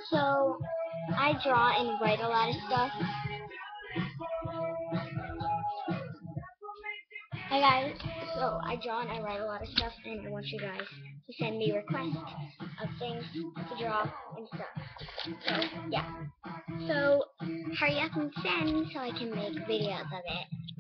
So I draw and write a lot of stuff. Hi guys, so I draw and I write a lot of stuff, and I want you guys to send me requests of things to draw and stuff. So yeah, so hurry up and send so I can make videos of it.